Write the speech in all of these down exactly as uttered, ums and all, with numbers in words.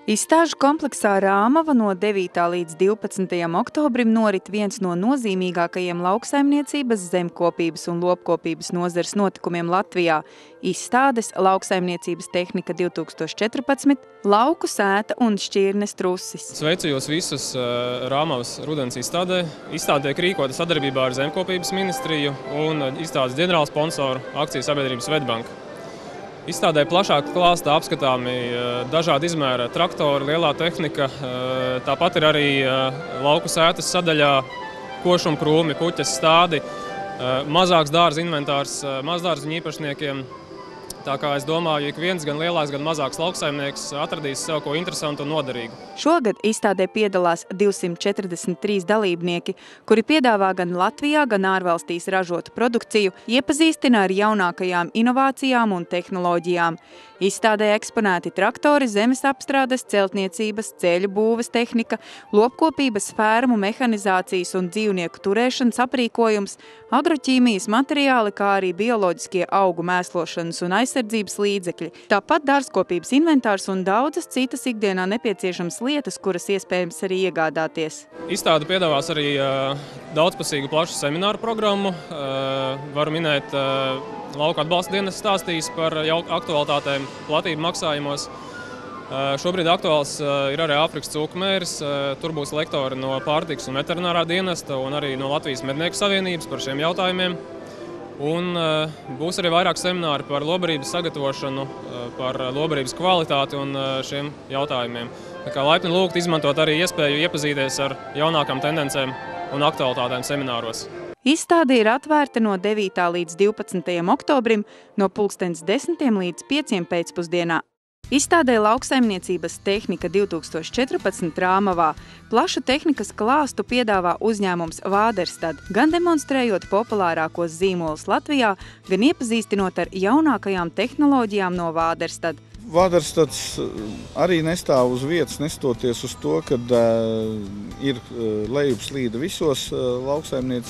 Izstāžu kompleksā Rāmava no devītā līdz divpadsmitajam oktobrim norit viens no nozīmīgākajiem lauksaimniecības, zemkopības un lopkopības nozares notikumiem Latvijā – izstādes Lauksaimniecības tehnika divi tūkstoši četrpadsmit, lauku sēta un šķirnes trusis. Sveicu jūs visus Rāmavas rudens izstādē. Izstāde tiek rīkota sadarbībā ar Zemkopības ministriju un izstādes ģenerālsponsoru akciju sabiedrību Svetbanka. Izstādē plašāk klāstā apskatāmi dažādi izmēra traktori, lielā tehnika, tāpat ir arī lauku sētas sadaļā košuma krūmi, puķes stādi, mazāks dārza inventārs mazdārziņu īpašniekiem. Tā kā es domāju, ik viens, gan lielāks, gan mazāks lauksaimnieks atradīs sev ko interesantu un noderīgu. Šogad izstādē piedalās divsimt četrdesmit trīs dalībnieki, kuri piedāvā gan Latvijā, gan ārvalstīs ražotu produkciju, iepazīstina ar jaunākajām inovācijām un tehnoloģijām. Izstādē eksponēti traktori, zemes apstrādes, celtniecības, ceļu būves tehnika, lopkopības, fermu, mehanizācijas un dzīvnieku turēšanas aprīkojums, agroķīmijas materiāli, kā arī bioloģiskie augu mēslošanas un aizsardzības līdzekļi. Tāpat dārzkopības inventārs un daudzas citas ikdienā nepieciešamas lietas, kuras iespējams arī iegādāties. Izstāde piedāvās arī daudzpusīgu plašu semināru programmu. Varu minēt, Lauku atbalsta dienas stāstīs par aktualitātēm platību maksājumos. Šobrīd aktuāls ir arī Āfrikas cūku mēris. Tur būs lektori no pārtikas un veterinārā dienesta un arī no Latvijas mednieku savienības par šiem jautājumiem. Un būs arī vairāk semināri par lobarības sagatavošanu, par lobarības kvalitāti un šiem jautājumiem. Tā kā laipni lūgt izmantot arī iespēju iepazīties ar jaunākām tendencēm un aktualitātēm semināros. Izstāde ir atvērta no devītā līdz divpadsmitajam oktobrim, no pulkstens desmitiem līdz pieciem pēcpusdienā. Izstādē Lauksaimniecības tehnika divi tūkstoši četrpadsmit Rāmavā plašu tehnikas klāstu piedāvā uzņēmums Vāderstad, gan demonstrējot populārākos zīmolus Latvijā, gan iepazīstinot ar jaunākajām tehnoloģijām no Vāderstad. Vāderstads arī nestāv uz vietas, nestoties uz to, ka uh, ir lejupslīde visos uh,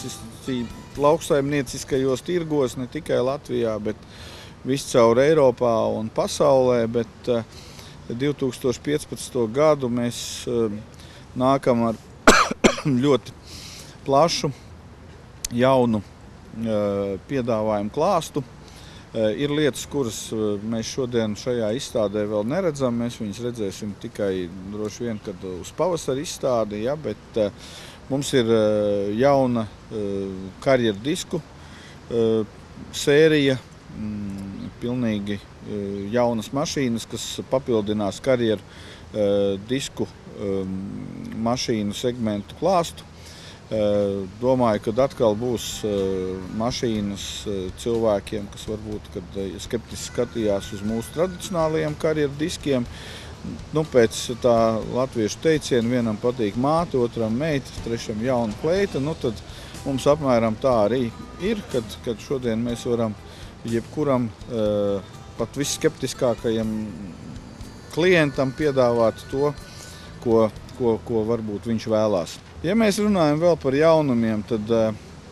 lauksaimnieciskajos tirgos, ne tikai Latvijā, bet viscaur Eiropā un pasaulē, bet uh, divi tūkstoši piecpadsmito gadu mēs uh, nākam ar ļoti plašu, jaunu uh, piedāvājumu klāstu. Uh, ir lietas, kuras uh, mēs šodien šajā izstādē vēl neredzam. Mēs viņas redzēsim tikai droši vien, kad uz pavasara izstādi, ja, bet uh, mums ir uh, jauna uh, karjeru disku uh, sērija, mm, pilnīgi uh, jaunas mašīnas, kas papildinās karjeru uh, disku um, mašīnu segmentu klāstu. Uh, domāju, ka atkal būs uh, mašīnas uh, cilvēkiem, kas varbūt kad, uh, skeptiski skatījās uz mūsu tradicionālajiem karjeru diskiem. Nu, pēc tā latviešu teiciena vienam patīk māte, otram meita, trešam jauna kleita. Nu, tad mums apmēram tā arī ir, kad, kad šodien mēs varam jebkuram uh, pat visskeptiskākajam klientam piedāvāt to, ko, ko, ko varbūt viņš vēlās. Ja mēs runājam vēl par jaunumiem, tad uh,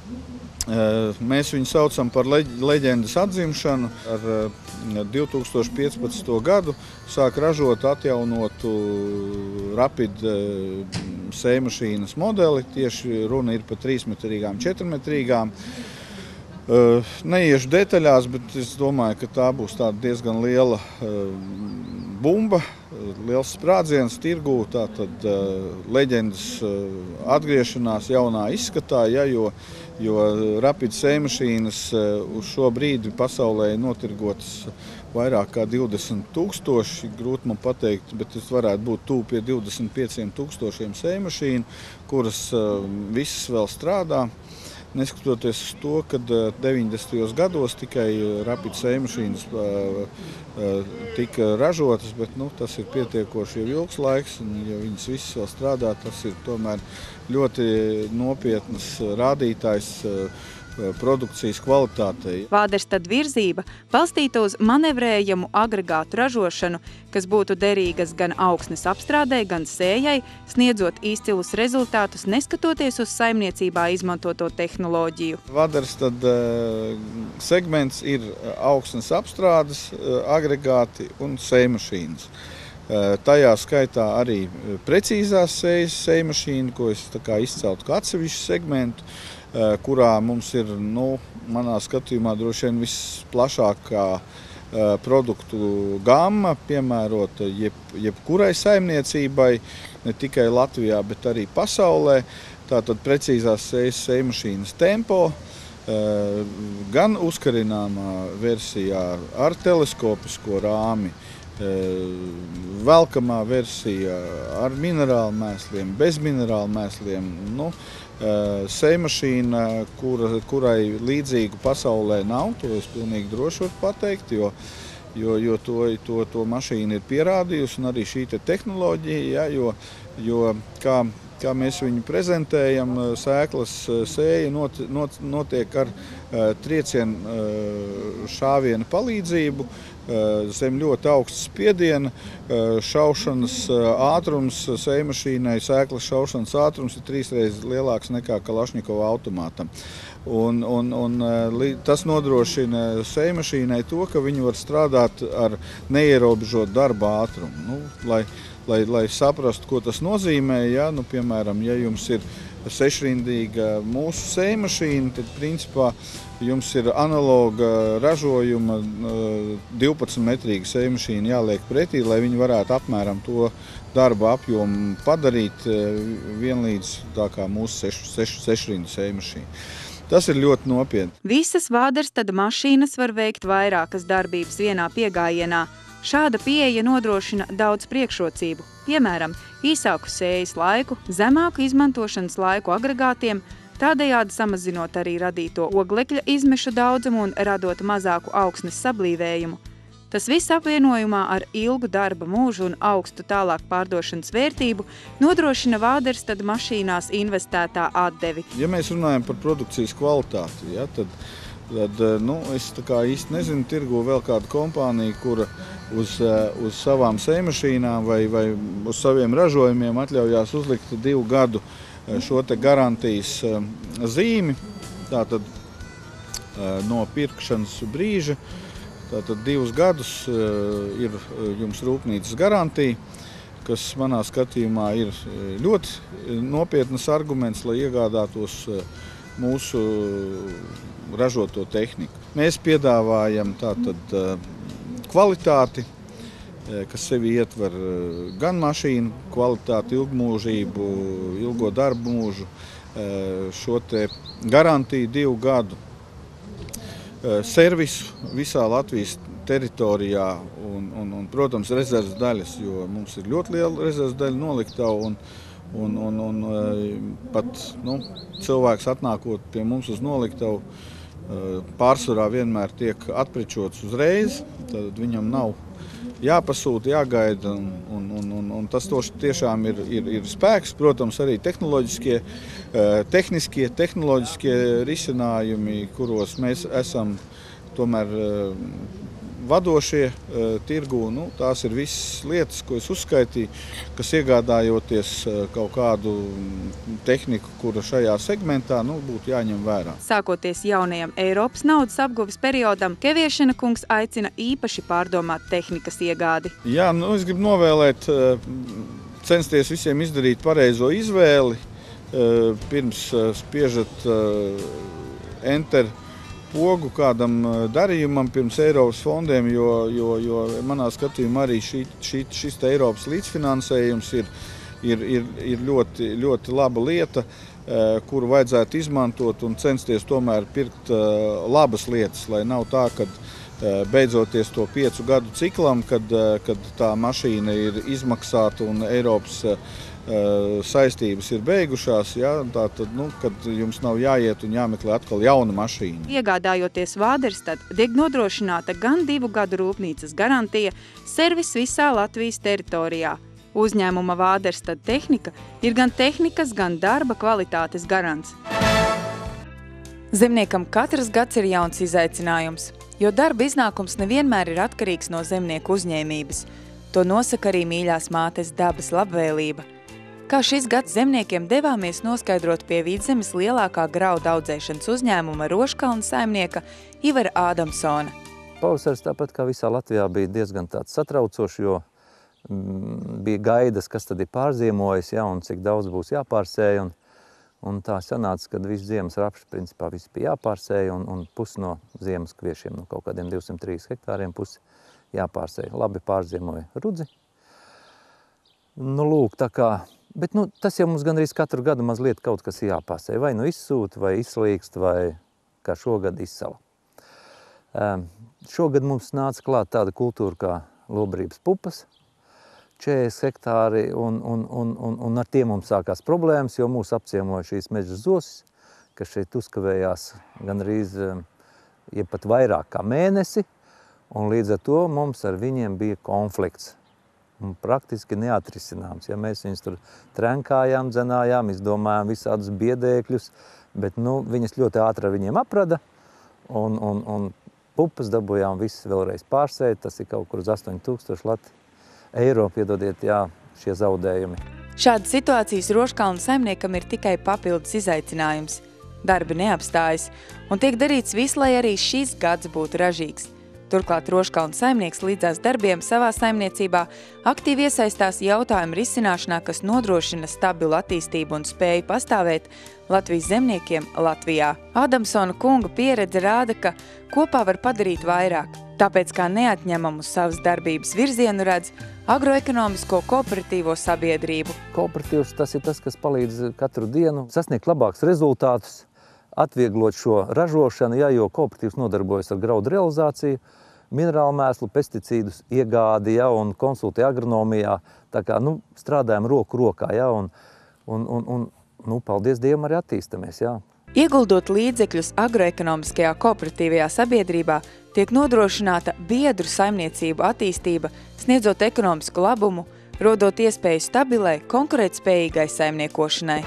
mēs viņu saucam par leģendas atzimšanu. Ar uh, divi tūkstoši piecpadsmito gadu sāk ražot atjaunotu Rapid uh, sējmašīnas modeli. Tieši runa ir par trīsmetrīgām, četrmetrīgām. Uh, neiešu detaļās, bet es domāju, ka tā būs tāda diezgan liela uh, bumba, liels sprādziens tirgū, tātad uh, leģendas uh, atgriešanās jaunā izskatā, ja, jo, jo Rapid sējmašīnas uh, uz šo brīdi pasaulē ir notirgotas vairāk kā divdesmit tūkstoši, grūti man pateikt, bet tas varētu būt tuvu pie divdesmit pieciem tūkstošiem sējmašīnu, kuras uh, visas vēl strādā. Neskatoties uz to, ka deviņdesmitajos gados tikai Rapid sējmašīnas tika ražotas, bet nu, tas ir pietiekoši jau ilgs laiks, un ja viņas visas vēl strādā, tas ir tomēr ļoti nopietnas rādītājs produkcijas kvalitātei. Vāderstad virzība balstīta uz manevrējamu agregātu ražošanu, kas būtu derīgas gan augsnes apstrādē, gan sējai, sniedzot izcilus rezultātus, neskatoties uz saimniecībā izmantoto tehnoloģiju. Vāderstad segments ir augsnes apstrādes agregāti un sējmašīnas. Tajā skaitā arī precīzās sejas sejmašīna, ko es tā kā izceltu kā atsevišķu segmentu, kurā mums ir, nu, manā skatījumā droši vien visplašākā produktu gamma, piemērota jeb, jebkurai saimniecībai, ne tikai Latvijā, bet arī pasaulē. Tātad precīzās sejas sejmašīnas Tempo, gan uzkarināmā versijā ar teleskopisko rāmi, velkamā versija ar minerālu mēsliem, bez minerālu mēsliem. Nu, sejmašīna, kura, kurai līdzīgu pasaulē nav, to es pilnīgi droši varu pateikt, jo, jo, jo to, to, to mašīna ir pierādījusi, un arī šī te tehnoloģija, ja, jo, jo kā, kā mēs viņu prezentējam, sēklas sēja not, not, notiek ar triecienu šāvienu palīdzību, zem ļoti augsta spiediena. Šaušanas ātrums sejmašīnai, sēklas šaušanas ātrums ir trīsreiz lielāks nekā Kalašņikova automātam. Un, un, un tas nodrošina sejmašīnai to, ka viņi var strādāt ar neierobežotu darba ātrumu. Nu, lai, lai, lai saprastu, ko tas nozīmē, ja, nu, piemēram, ja jums ir sešrindīga mūsu sejmašīna, tad principā jums ir analoga ražojuma divpadsmitmetrīga sejmašīna jāliek pretī, lai viņi varētu apmēram to darba apjomu padarīt vienlīdz tā kā mūsu sešu, sešu, sešrindu sejmašīna. Tas ir ļoti nopietni. Visas Vāderstada mašīnas var veikt vairākas darbības vienā piegājienā. Šāda pieeja nodrošina daudz priekšrocību, piemēram, īsāku sējas laiku, zemāku izmantošanas laiku agregātiem, tādējādi samazinot arī radīto oglekļa izmešu daudzumu un radot mazāku augsnes sablīvējumu. Tas viss apvienojumā ar ilgu darba mūžu un augstu tālāk pārdošanas vērtību nodrošina Vāderstada mašīnās investētā atdevi. Ja mēs runājam par produkcijas kvalitāti, ja, tad, tad nu, es tā kā īsti nezinu, tirgo vēl kādu kompāniju, kura uz, uz savām sejmašīnām vai, vai uz saviem ražojumiem atļaujās uzlikt divu gadu šo te garantijas zīmi, tātad no pirkšanas brīža. Tātad divus gadus ir jums rūpnīcas garantija, kas manā skatījumā ir ļoti nopietnas arguments, lai iegādātos mūsu ražoto tehniku. Mēs piedāvājam tātad kvalitāti, kas sevi ietver gan mašīnu kvalitāti, ilgmūžību, ilgo darbu mūžu, šo te garantiju divu gadu. Servisu visā Latvijas teritorijā un, un, un, protams, rezerves daļas, jo mums ir ļoti liela rezerves daļa noliktavu un, un, un, un pat nu, cilvēks atnākot pie mums uz noliktavu pārsvarā vienmēr tiek atprečots uzreiz, tad viņam nav jāpasūta, jāgaida, un, un, un, un, un tas tiešām ir, ir, ir spēks. Protams, arī tehnoloģiskie, tehniskie, tehnoloģiskie risinājumi, kuros mēs esam tomēr vadošie tirgū. Nu, tās ir visas lietas, ko es uzskaitīju, kas iegādājoties kaut kādu tehniku, kura šajā segmentā nu, būtu jāņem vērā. Sākoties jaunajam Eiropas naudas apguves periodam, Keviešana kungs aicina īpaši pārdomāt tehnikas iegādi. Jā, nu, es gribu novēlēt, censties visiem izdarīt pareizo izvēli, pirms spiežat enter pogu kādam darījumam pirms Eiropas fondiem, jo, jo, jo manā skatījumā arī šī, šī, šis te Eiropas līdzfinansējums ir, ir, ir, ir ļoti, ļoti laba lieta, kuru vajadzētu izmantot un censties tomēr pirkt labas lietas, lai nav tā, ka beidzoties to piecu gadu ciklam, kad, kad tā mašīna ir izmaksāta un Eiropas saistības ir beigušās, ja, tā tad, nu, kad jums nav jāiet un jāmeklē atkal jauna mašīna. Iegādājoties Vāderstad, tiek nodrošināta gan divu gadu rūpnīcas garantija, servis visā Latvijas teritorijā. Uzņēmuma Vāderstad tehnika ir gan tehnikas, gan darba kvalitātes garants. Zemniekam katrs gads ir jauns izaicinājums, jo darba iznākums nevienmēr ir atkarīgs no zemnieku uzņēmības. To nosaka arī mīļās mātes dabas labvēlība. Kā šis gads zemniekiem devāmies noskaidrot pie Vidzemes lielākā graudu audzēšanas uzņēmuma Roškalna saimnieka Ivara Ādamsona. Pavasaris tāpat kā visā Latvijā bija diezgan tāds satraucošs, jo bija gaidas, kas tad ir pārziemojis, ja, un cik daudz būs jāpārsēj. Un, un tā sanāca, kad viss ziemas rapšs, principā, viss bija jāpārsēj, un, un pusi no ziemas kviešiem, no kaut kādiem divsimt trīs hektāriem, pusi jāpārsēj. Labi pārziemoja rudzi. Nu, lūk, tā kā, bet nu, tas jau mums gandrīz katru gadu mazliet kaut kas jāpārsēj. Vai nu izsūta, vai izslīkst, vai kā šogad izsala. Um, šogad mums nāca klāt tāda kultūra kā lobrības pupas, četrdesmit hektāri, un, un, un, un, un ar tiem mums sākās problēmas, jo mūs apciemoja šīs meža zosis, kas šeit uzkavējās gandrīz, ja pat vairāk kā mēnesi, un līdz ar to mums ar viņiem bija konflikts. Un praktiski neatrisināms. Ja mēs viņus tur trenkājām, dzenājām, izdomājām visādus biedēkļus, bet nu, viņas ļoti ātri ar viņiem aprada, un, un, un pupas dabūjām visas vēlreiz pārsēt. Tas ir kaut kur uz astoņi tūkstoši lati eiro, piedodiet, jā, šie zaudējumi. Šāda situācijas Roškalnu saimniekam ir tikai papildus izaicinājums. Darbi neapstājas, un tiek darīts viss, lai arī šis gads būtu ražīgs. Turklāt Roškalnu saimnieks līdzās darbiem savā saimniecībā aktīvi iesaistās jautājumu risināšanā, kas nodrošina stabilu attīstību un spēju pastāvēt Latvijas zemniekiem Latvijā. Adamsona kunga pieredze rāda, ka kopā var padarīt vairāk, tāpēc kā neatņemamu savas darbības virzienu redz agroekonomisko kooperatīvo sabiedrību. Kooperatīvs tas ir tas, kas palīdz katru dienu sasniegt labākus rezultātus, atvieglot šo ražošanu, ja, jo kooperatīvs nodarbojas ar graudu realizāciju, minerālu mēslu, pesticīdus iegādi, ja, un konsultē agronomijā. Tā kā, nu, strādājam roku rokā, ja, un, un, un, un nu, paldies Dievam, arī attīstamies, ja. Ieguldot līdzekļus agroekonomiskajā kooperatīvajā sabiedrībā, tiek nodrošināta biedru saimniecību attīstība, sniedzot ekonomisku labumu, rodot iespēju stabilai, konkurētspējīgai saimniekošanai.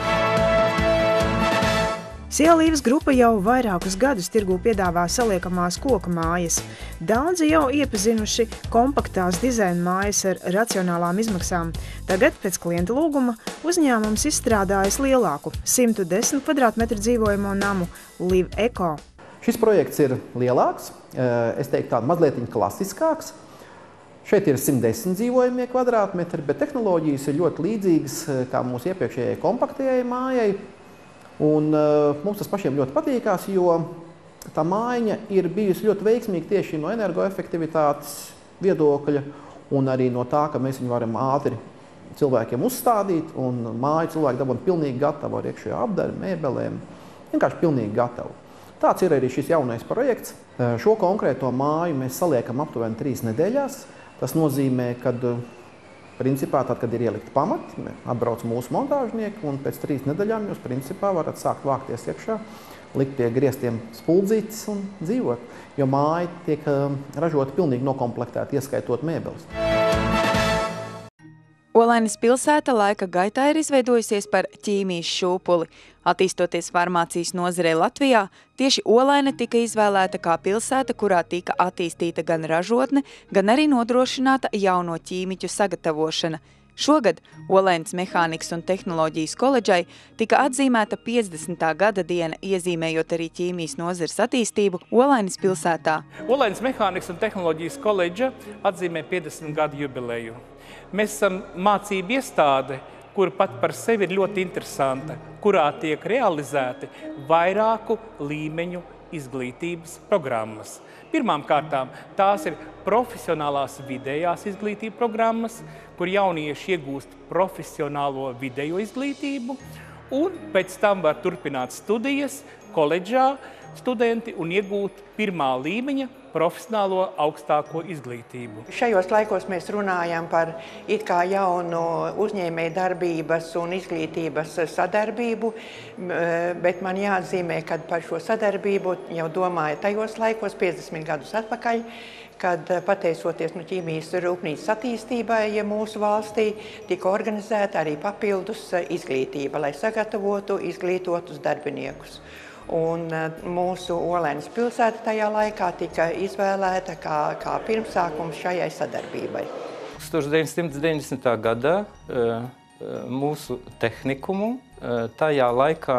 Sielīvas grupa jau vairākus gadus tirgū piedāvā saliekamās koka mājas. Daudzi jau iepazinuši kompaktās dizaina mājas ar racionālām izmaksām. Tagad, pēc klienta lūguma, uzņēmums izstrādājas lielāku simt desmit kvadrātmetru dzīvojamo namu Live Eko. Šis projekts ir lielāks, es teiktu tādu mazliet klasiskāks. Šeit ir simt desmit dzīvojamie kvadrātmetri, bet tehnoloģijas ir ļoti līdzīgas kā mūsu iepriekšējai kompaktajai mājai. Un uh, mums tas pašiem ļoti patīkās, jo tā mājiņa ir bijusi ļoti veiksmīga tieši no energoefektivitātes viedokļa un arī no tā, ka mēs viņu varam ātri cilvēkiem uzstādīt un māju cilvēki dabūna pilnīgi gatavu ar iekšējo apdaru, mēbelēm, vienkārši pilnīgi gatavu. Tāds ir arī šis jaunais projekts. Šo konkrēto māju mēs saliekam aptuveni trīs nedēļās. Tas nozīmē, ka principā, tad, kad ir ielikti pamati, atbrauc mūsu montāžnieki, un pēc trīs nedēļām jūs principā varat sākt vākties iekšā, likt pie griestiem spuldzītes un dzīvot, jo māja tiek ražota pilnīgi nokomplektēta, ieskaitot mēbeles. Olainas pilsēta laika gaitā ir izveidojusies par ķīmijas šūpuli. Attīstoties farmācijas nozarei Latvijā, tieši Olaina tika izvēlēta kā pilsēta, kurā tika attīstīta gan ražotne, gan arī nodrošināta jauno ķīmiķu sagatavošana. Šogad Olainas Mehānikas un tehnoloģijas koledžai tika atzīmēta piecdesmitā gada diena, iezīmējot arī ķīmijas nozares attīstību Olainas pilsētā. Olainas Mehānikas un tehnoloģijas koledža atzīmē piecdesmit gadu jubileju. Mēs esam mācību iestāde, kur pat par sevi ir ļoti interesanta, kurā tiek realizēti vairāku līmeņu izglītības programmas. Pirmām kārtām tās ir profesionālās vidējās izglītības programmas, kur jaunieši iegūst profesionālo vidējo izglītību, un pēc tam var turpināt studijas koledžā studenti un iegūt pirmā līmeņa profesionālo augstāko izglītību. Šajos laikos mēs runājam par it kā jaunu uzņēmēju darbības un izglītības sadarbību, bet man jāatzīmē, ka par šo sadarbību jau domāja tajos laikos, piecdesmit gadus atpakaļ, kad pateicoties no ķīmijas rūpnīcas attīstībai mūsu valstī, tika organizēta arī papildus izglītība, lai sagatavotu izglītotus darbiniekus. Un mūsu Olainas pilsēta tajā laikā tika izvēlēta kā, kā pirmsākums šajai sadarbībai. tūkstoš deviņsimt deviņdesmitā gadā mūsu tehnikumu tajā laikā,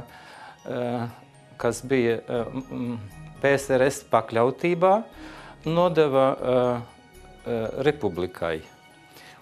kas bija P S R S pakļautībā, nodeva republikai.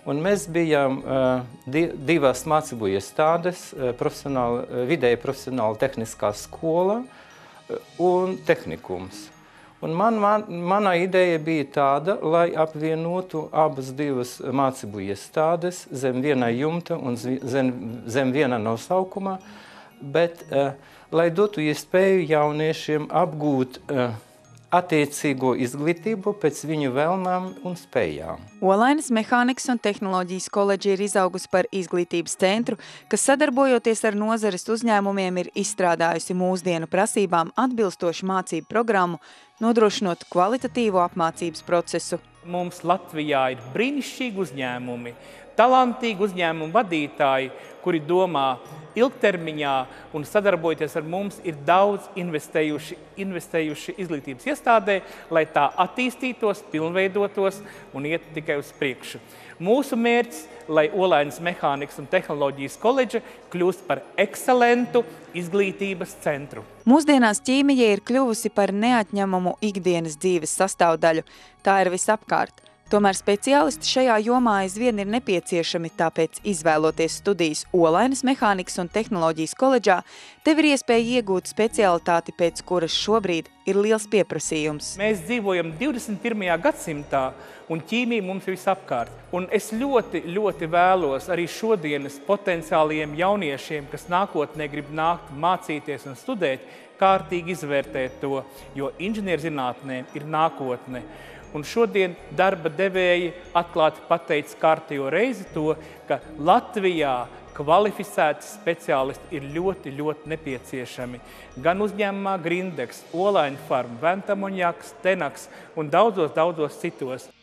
Un mēs bijām divas mācību iestādes, profesionāla, vidēja profesionāla tehniskā skola un tehnikums. Un man, man, mana ideja bija tāda, lai apvienotu abas divas mācību iestādes zem viena jumta un zem, zem viena nosaukuma, bet uh, lai dotu iespēju jauniešiem apgūt uh, attiecīgo izglītību pēc viņu vēlmām un spējām. Olainas Mehānikas un tehnoloģijas koledža ir izaugusi par izglītības centru, kas sadarbojoties ar nozares uzņēmumiem ir izstrādājusi mūsdienu prasībām atbilstošu mācību programmu, nodrošinot kvalitatīvu apmācības procesu. Mums Latvijā ir brīnišķīgi uzņēmumi, talantīgi uzņēmumu vadītāji, kuri domā ilgtermiņā un sadarbojoties ar mums ir daudz investējuši, investējuši izglītības iestādē, lai tā attīstītos, pilnveidotos un iet tikai uz priekšu. Mūsu mērķis, lai Olainas Mehānikas un tehnoloģijas koledža kļūst par ekscelentu izglītības centru. Mūsdienās ķīmija ir kļuvusi par neatņemamu ikdienas dzīves sastāvdaļu. Tā ir visapkārt. Tomēr speciālisti šajā jomā aizvien ir nepieciešami, tāpēc izvēloties studijas Olainas Mehānikas un tehnoloģijas koledžā, tev ir iespēja iegūt specialitāti, pēc kuras šobrīd ir liels pieprasījums. Mēs dzīvojam divdesmit pirmajā gadsimtā un ķīmija mums ir visapkārt. Un es ļoti, ļoti vēlos arī šodienas potenciāliem jauniešiem, kas nākotnē grib nākt mācīties un studēt, kārtīgi izvērtēt to, jo inženierzinātnē ir nākotne. Un šodien darba devēji atklāti pateica kārtējo reizi to, ka Latvijā kvalificēti speciālisti ir ļoti, ļoti nepieciešami. Gan uzņēmumā Grindex, Olaina Farm, Ventamonjaks, Tenaks un daudzos, daudzos citos.